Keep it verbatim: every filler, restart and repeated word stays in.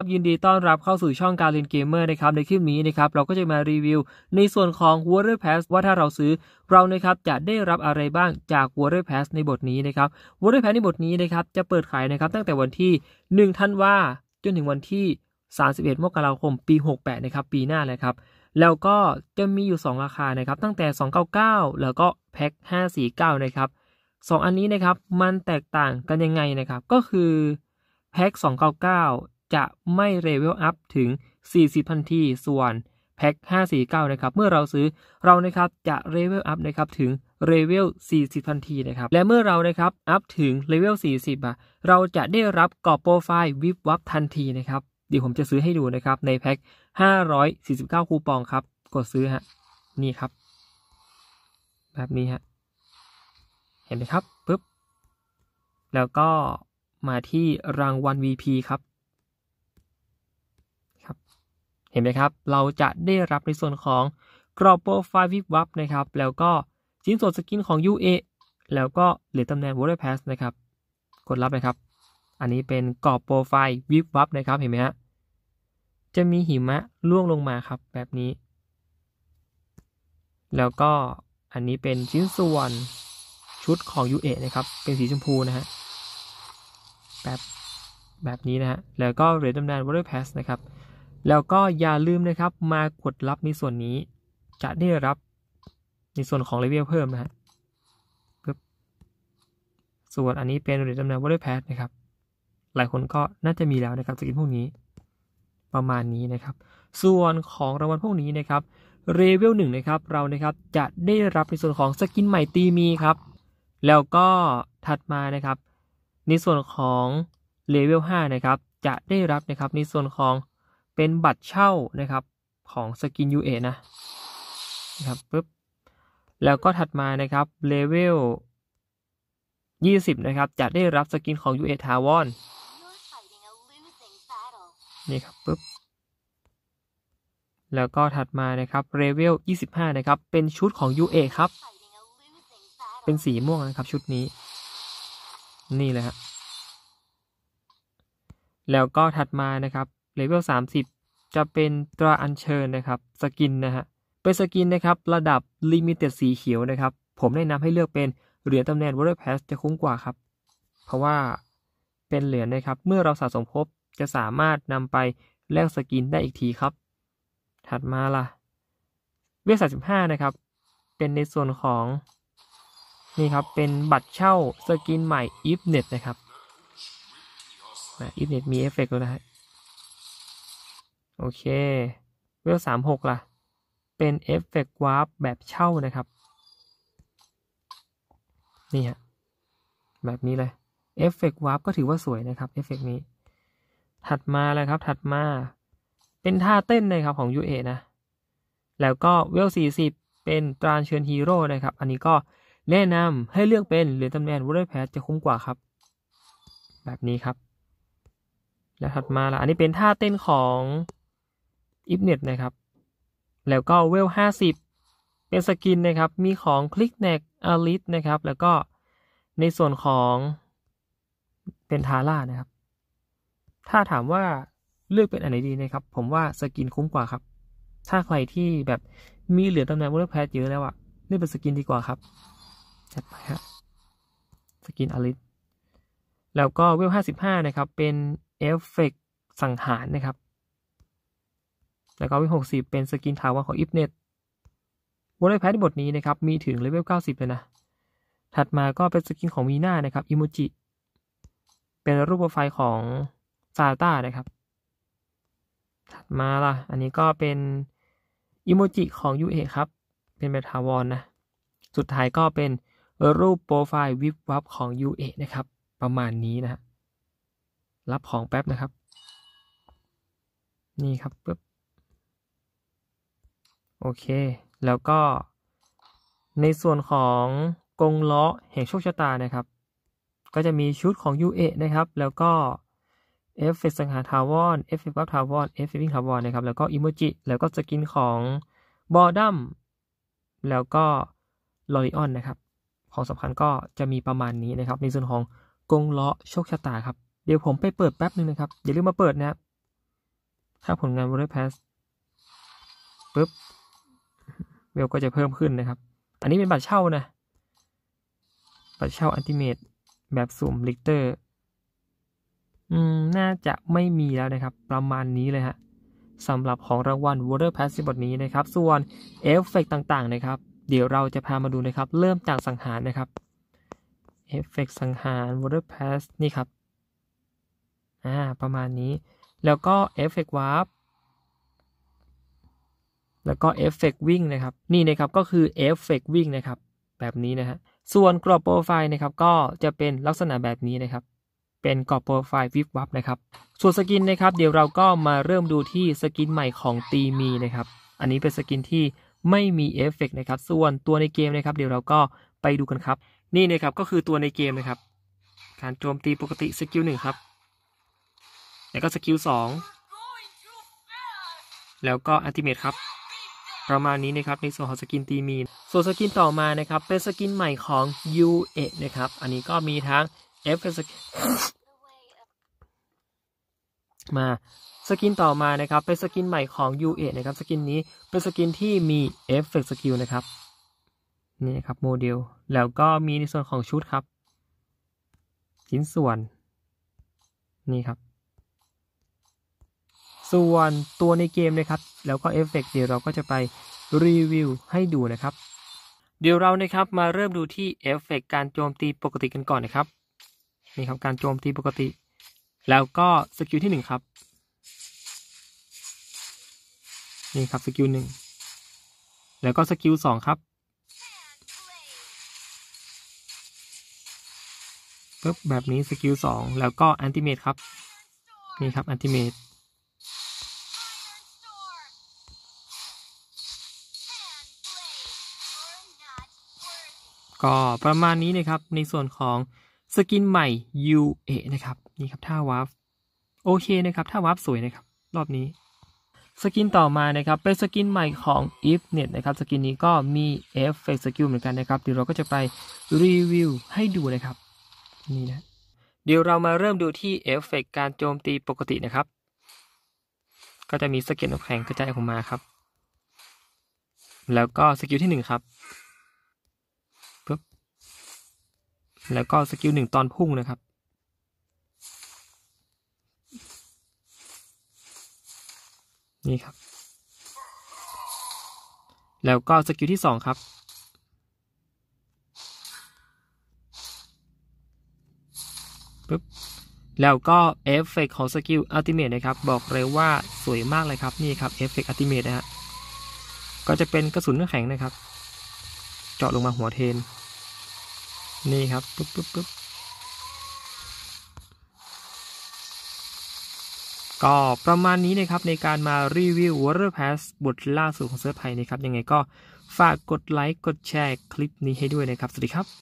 ยินดีต้อนรับเข้าสู่ช่องการเล่นเกมเมอร์นะครับในคลิปนี้นะครับเราก็จะมารีวิวในส่วนของ Warrior Pass ว่าถ้าเราซื้อเรานะครับจะได้รับอะไรบ้างจาก Warrior Pass ในบทนี้นะครับ Warrior Pass ในบทนี้นะครับจะเปิดขายนะครับตั้งแต่วันที่หนึ่งธันวาจนถึงวันที่สามสิบเอ็ดมกราคมปีหกสิบแปดนะครับปีหน้าเลยครับแล้วก็จะมีอยู่สองราคานะครับตั้งแต่สองร้อยเก้าสิบเก้าแล้วก็แพ็คห้าร้อยสี่สิบเก้านะครับสองอันนี้นะครับมันแตกต่างกันยังไงนะครับก็คือแพ็คสองร้อยเก้าสิบเก้าจะไม่เลเวลอัพถึงสี่สิบทันทีส่วนแพ็คห้าร้อยสี่สิบเก้านะครับเมื่อเราซื้อเรานะครับจะเลเวลอัพนะครับถึงเลเวลสี่สิบทันทีนะครับและเมื่อเรานะครับอัพถึงเลเวลสี่สิบอ่ะเราจะได้รับกรอบโปรไฟล์วิบวับทันทีนะครับเดี๋ยวผมจะซื้อให้ดูนะครับในแพ็คห้าร้อยสี่สิบเก้าคูปองครับกดซื้อฮะนี่ครับแบบนี้ฮะเห็นไหมครับปึ๊บแล้วก็มาที่รางวัล วี พี ครับครับเห็นไหมครับเราจะได้รับในส่วนของกรอบโปรไฟล์วิบวับนะครับแล้วก็ชิ้นส่วนสกินของ ยู เอ แล้วก็เหรียญตำแหน่ง Warrior Pass นะครับกดรับเลยครับอันนี้เป็นกรอบโปรไฟล์วิบวับนะครับเห็นไหมฮะจะมีหิมะร่วงลงมาครับแบบนี้แล้วก็อันนี้เป็นชิ้นส่วนชุดของ ยู เอ นะครับเป็นสีชมพูนะฮะแบบแบบนี้นะฮะแล้วก็เหรียญตำแหน่ง Warrior Pass นะครับแล้วก็อย่าลืมนะครับมากดรับในส่วนนี้จะได้รับในส่วนของเลเวลเพิ่มนะฮะปึ๊บส่วนอันนี้เป็นเหรียญตำแหน่ง Warrior Pass นะครับหลายคนก็น่าจะมีแล้วนะครับสกินพวกนี้ประมาณนี้นะครับส่วนของรางวัลพวกนี้นะครับเลเวลหนึ่งนะครับเรานะครับจะได้รับในส่วนของสกินใหม่ตีมีครับแล้วก็ถัดมานะครับในส่วนของเลเวลห้านะครับจะได้รับนะครับในส่วนของเป็นบัตรเช่านะครับของสกิน ยู เอ นะนะครับปึ๊บแล้วก็ถัดมานะครับเลเวลยี่สิบนะครับจะได้รับสกินของ ยู เอ ทาวอนนี่ครับปึ๊บแล้วก็ถัดมานะครับเลเวลยี่สิบห้านะครับเป็นชุดของ ยู เอ ครับเป็นสีม่วงนะครับชุดนี้นี่แหละครับแล้วก็ถัดมานะครับเลเวลสามสิบจะเป็นตราอัญเชิญนะครับสกินนะฮะเป็นสกินนะครับระดับลิมิเต็ดสีเขียวนะครับผมแนะนำให้เลือกเป็นเหรียญตำแหน่ง Warrior Pass จะคุ้มกว่าครับเพราะว่าเป็นเหรียญนะครับเมื่อเราสะสมครบจะสามารถนำไปแลกสกินได้อีกทีครับถัดมาล่ะเวลสามสิบห้านะครับเป็นในส่วนของนี่ครับเป็นบัตรเช่าสกินใหม่ อีฟ เน็ต นะครับอีฟ เน็ต มีเอฟเฟกต์แล้วนะฮะโอเคเวลสามสิบหกล่ะเป็นเอฟเฟกต์วาร์ปแบบเช่านะครับนี่ฮะแบบนี้เลยเอฟเฟกต์วาร์ปก็ถือว่าสวยนะครับเอฟเฟกต์นี้ถัดมาเลยครับถัดมาเป็นท่าเต้นนะครับของ ยู เอ นะแล้วก็เวลสี่สิบเป็นตราเชิญฮีโร่นะครับอันนี้ก็แนะนำให้เลือกเป็นเหรียญตำแหน่ง Warrior Pass จะคุ้มกว่าครับแบบนี้ครับแล้วถัดมาละอันนี้เป็นท่าเต้นของ อีฟ เน็ต นะครับแล้วก็เวลห้าสิบเป็นสกินนะครับมีของ Clickneck Elite นะครับแล้วก็ในส่วนของเป็นทาร่านะครับถ้าถามว่าเลือกเป็นอันไหนดีนะครับผมว่าสกินคุ้มกว่าครับถ้าใครที่แบบมีเหรียญตำแหน่ง Warrior Pass เยอะแล้วอะเลือกเป็นสกินดีกว่าครับจัดไปครับสกิน Elite แล้วก็เวลห้าสิบห้านะครับเป็นเอฟเฟกต์สังหารนะครับแล้วก็เวลหกสิบเป็นสกินถาวรของ อีฟ เน็ต Warrior Pass ในบทนี้นะครับมีถึงเลเวลเก้าสิบเลยนะถัดมาก็เป็นสกินของมีน่านะครับอิโมจิเป็นรูปโปรไฟล์ของซาต้านะครับถัดมาล่ะอันนี้ก็เป็นอิโมจิของ ยู เอ ครับเป็นแบบถาวร นะสุดท้ายก็เป็นรูปโปรไฟล์วิบวับของ ยู เอ นะครับประมาณนี้นะฮะรับของแป๊บนะครับนี่ครับปึ๊บโอเคแล้วก็ในส่วนของกงล้อแห่งโชคชะตานะครับก็จะมีชุดของ ยู เอ นะครับแล้วก็เอฟเฟกต์สังหารทาวอนเอฟเฟกต์วับทาวอนเอฟเฟกต์วิ่งทาวอนนะครับแล้วก็อิโมจิแล้วก็สกินของบอดัมแล้วก็ลอริออนนะครับของสำคัญก็จะมีประมาณนี้นะครับในส่วนของกงล้อโชคชะตาครับเดี๋ยวผมไปเปิดแป๊บนึงนะครับอย่าลืมมาเปิดนะครับค่าผลงาน Water Pass ปุ๊บเวลก็จะเพิ่มขึ้นนะครับอันนี้เป็นบัตรเช่านะบัตรเช่าอัลติเมทแบบสุ่มลิกเตอร์อืมน่าจะไม่มีแล้วนะครับประมาณนี้เลยฮะสำหรับของรางวัล Water Pass บทนี้นะครับส่วนเอฟเฟกต์ต่างๆนะครับเดี๋ยวเราจะพามาดูนะครับเริ่มจากสังหารนะครับเอฟเฟกต์สังหาร Water Pass นี่ครับอ่าประมาณนี้แล้วก็เอฟเฟกต์วาร์ปแล้วก็เอฟเฟกต์วิ่งนะครับนี่นะครับก็คือเอฟเฟกต์วิ่งนะครับแบบนี้นะฮะส่วนกรอบโปรไฟล์นะครับก็จะเป็นลักษณะแบบนี้นะครับเป็นกรอบโปรไฟล์วิบวับนะครับส่วนสกินนะครับเดี๋ยวเราก็มาเริ่มดูที่สกินใหม่ของตีมีนะครับอันนี้เป็นสกินที่ไม่มีเอฟเฟกต์นะครับส่วนตัวในเกมนะครับเดี๋ยวเราก็ไปดูกันครับนี่นะครับก็คือตัวในเกมนะครับการโจมตีปกติสกิลหนึ่งครับแล้วก็สกิลสองแล้วก็อัลติเมทครับประมาณนี้นะครับในส่วนของสกินตีมีส่วนสกินต่อมานะครับเป็นสกินใหม่ของ ยู เอ นะครับอันนี้ก็มีทั้งเอฟเฟกต์มาสกินต่อมานะครับเป็นสกินใหม่ของ ยู เอ นะครับสกินนี้เป็นสกินที่มีเอฟเฟกต์สกิลนะครับนี่นะครับโมเดลแล้วก็มีในส่วนของชุดครับชิ้นส่วนนี่ครับส่วนตัวในเกมนะครับแล้วก็เอฟเฟกต์เดี๋ยวเราก็จะไปรีวิวให้ดูนะครับเดี๋ยวเรานะครับมาเริ่มดูที่เอฟเฟกต์การโจมตีปกติกันก่อนนะครับนี่ครับการโจมตีปกติแล้วก็สกิลที่หนึ่งครับนี่ครับสกิลหนึ่งแล้วก็สกิลสองครับปึ๊บแบบนี้สกิลสองแล้วก็อัลติเมทครับนี่ครับอัลติเมทก็ประมาณนี้นะครับในส่วนของสกินใหม่ ยู เอ นะครับนี่ครับท่าวาร์ปโอเคนะครับท่าวาร์ปสวยนะครับรอบนี้สกินต่อมานะครับเป็นสกินใหม่ของ อีฟ เน็ต นะครับสกินนี้ก็มีเอฟเฟกต์สกิลเหมือนกันนะครับเดี๋ยวเราก็จะไปรีวิวให้ดูนะครับนี่นะเดี๋ยวเรามาเริ่มดูที่เอฟเฟกต์การโจมตีปกตินะครับก็จะมีสเก็ตน้ำแข็งกระจายออกมาครับแล้วก็สกิลที่หนึ่งครับปึ๊บแล้วก็สกิลหนึ่งตอนพุ่งนะครับนี่ครับแล้วก็สกิลที่สองครับปึ๊บแล้วก็เอฟเฟกต์ของสกิลอัลติเมทนะครับบอกเลยว่าสวยมากเลยครับนี่ครับเอฟเฟกต์อัลติเมทนะฮะก็จะเป็นกระสุนน้ำแข็งนะครับเจาะลงมาหัวเทนนี่ครับปึ๊บปึ๊บปึ๊บก็ประมาณนี้นะครับในการมารีวิว Water Pass บทล่าสุดของเซิร์ฟไทยนะครับยังไงก็ฝากกดไลค์กดแชร์คลิปนี้ให้ด้วยนะครับสวัสดีครับ